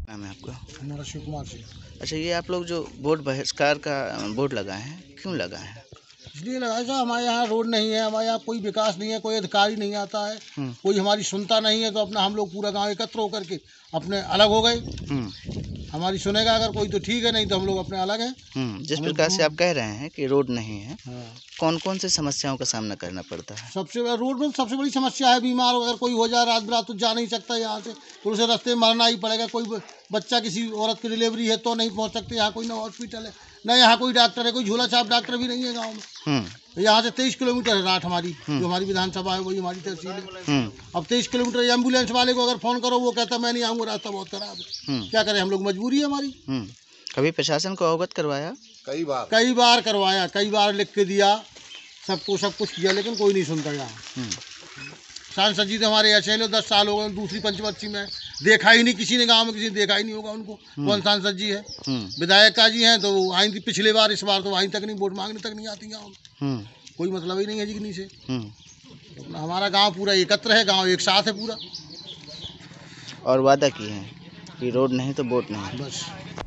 नाम है आपका? हमारा शिव कुमार सिंह। अच्छा, ये आप लोग जो बोर्ड बहिष्कार का बोर्ड लगाए हैं, क्यों लगाए हैं? इसलिए लगाया साहब, हमारे यहाँ रोड नहीं है, हमारे यहाँ कोई विकास नहीं है, कोई अधिकारी नहीं आता है, कोई हमारी सुनता नहीं है, तो अपना हम लोग पूरा गांव एकत्र होकर के अपने अलग हो गए। हमारी सुनेगा अगर कोई तो ठीक है, नहीं तो हम लोग अपने अलग हैं। जिस प्रकार से आप कह रहे हैं कि रोड नहीं है, हाँ। कौन कौन से समस्याओं का सामना करना पड़ता है? सबसे बड़ा रोड में सबसे बड़ी समस्या है, बीमार अगर कोई हो जाए रात बिरात तो जा नहीं सकता यहाँ से, तो उसे रास्ते में मरना ही पड़ेगा। कोई बच्चा किसी औरत की डिलीवरी है तो नहीं पहुँच सकते, यहाँ कोई ना हॉस्पिटल है ना यहाँ कोई डॉक्टर है, कोई झूला छाप डॉक्टर भी नहीं है गाँव में। यहाँ से 23 किलोमीटर है राठ हमारी, जो हमारी विधानसभा है वही हमारी तहसील है। अब 23 किलोमीटर एम्बुलेंस वाले को अगर फोन करो वो कहता मैं नहीं आऊँगा, रास्ता बहुत खराब है। क्या करें, हम लोग मजबूरी है हमारी। कभी प्रशासन को अवगत करवाया? कई बार करवाया, कई बार लिख के दिया, सबको सब कुछ किया, लेकिन कोई नहीं सुनता यहाँ। सांसद जी तो हमारे ऐसे 10 साल हो गए, दूसरी पंचवर्षी में देखा ही नहीं किसी ने, गांव में किसी ने देखा ही नहीं होगा उनको। कौन सांसद जी है? विधायक का जी हैं तो वो आई थी पिछले बार, इस बार तो आई तक नहीं, वोट मांगने तक नहीं आती गाँव में। कोई मतलब ही नहीं है जिगनी से। तो हमारा गाँव पूरा एकत्र है, गाँव एक साथ है पूरा। और वादा किए हैं कि रोड नहीं तो वोट नहीं, बस।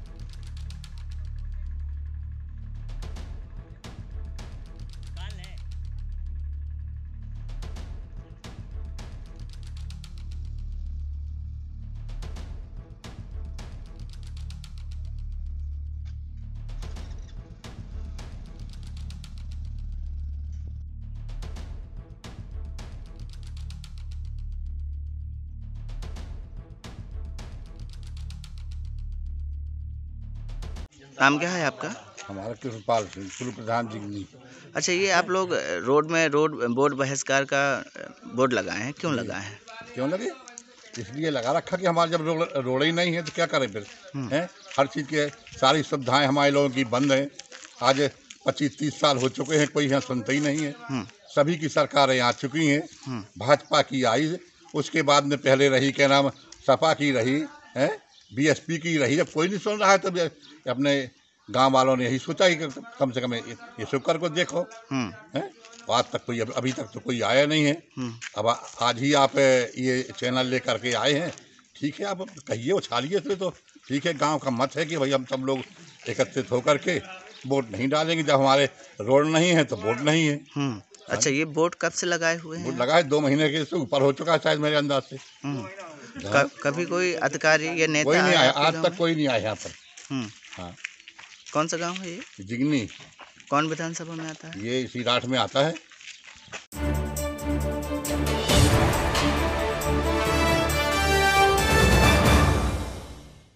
नाम क्या है आपका? हमारा कृष्णपाल सिंह, पूर्व प्रधान जिगनी। अच्छा, ये आप लोग रोड बोर्ड बहिष्कार का बोर्ड लगाए हैं, क्यों लगाए हैं? क्यों लगे? इसलिए लगा रखा कि हमारे जब रोड ही नहीं है तो क्या करें फिर, हैं? हर चीज़ के सारी सुविधाएं हमारे लोगों की बंद हैं। आज 25-30 साल हो चुके हैं, कोई यहाँ सुनता ही नहीं है। सभी की सरकारें आ चुकी हैं, भाजपा की आई, उसके बाद में पहले रही क्या नाम, सपा की रही है, बीएसपी की रही। जब कोई नहीं सुन रहा है तब अपने गांव वालों ने यही सोचा कि कम से कम ये शुक्र को देखो, हैं? आज तक कोई अभी तक तो कोई आया नहीं है। अब आज ही आप ये चैनल लेकर के आए हैं, ठीक है, आप कहिए उछालिए फिर तो ठीक है। गांव का मत है कि भाई हम सब लोग एकत्रित होकर के वोट नहीं डालेंगे। जब हमारे रोड नहीं है तो वोट नहीं है। अच्छा, ये बोर्ड कब से लगाए हुए हैं? वोट लगाए 2 महीने के से ऊपर हो चुका है शायद मेरे अंदाज से। कभी कोई अधिकारी या नेता कोई नहीं आया, आज तक कोई नहीं आया यहाँ पर। हाँ। कौन सा गांव है ये? जिगनी। कौन विधानसभा में आता है? ये इसी राठ में आता है।